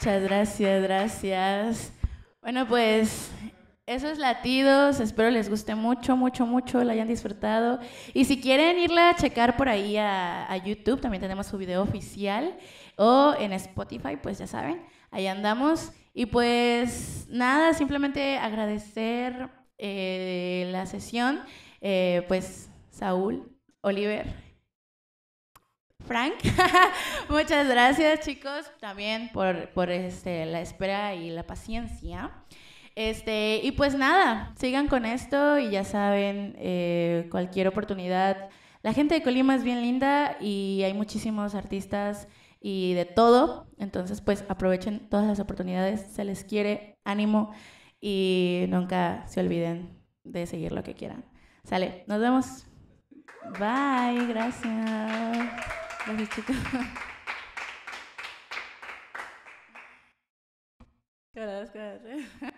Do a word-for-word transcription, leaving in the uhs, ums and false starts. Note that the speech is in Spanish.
Muchas gracias, gracias. Bueno, pues eso es Latidos. Espero les guste mucho, mucho, mucho, la hayan disfrutado. Y si quieren irla a checar por ahí a, a YouTube, también tenemos su video oficial. O en Spotify, pues ya saben, ahí andamos. Y pues nada, simplemente agradecer eh, la sesión. Eh, pues Saúl, Oliver, Frank, muchas gracias chicos también por, por este, la espera y la paciencia. Este, y pues nada, sigan con esto y ya saben, eh, cualquier oportunidad. La gente de Colima es bien linda y hay muchísimos artistas y de todo, entonces pues aprovechen todas las oportunidades, se les quiere, ánimo y nunca se olviden de seguir lo que quieran. Sale, nos vemos. Bye, gracias. Gracias chicos. Gracias, gracias.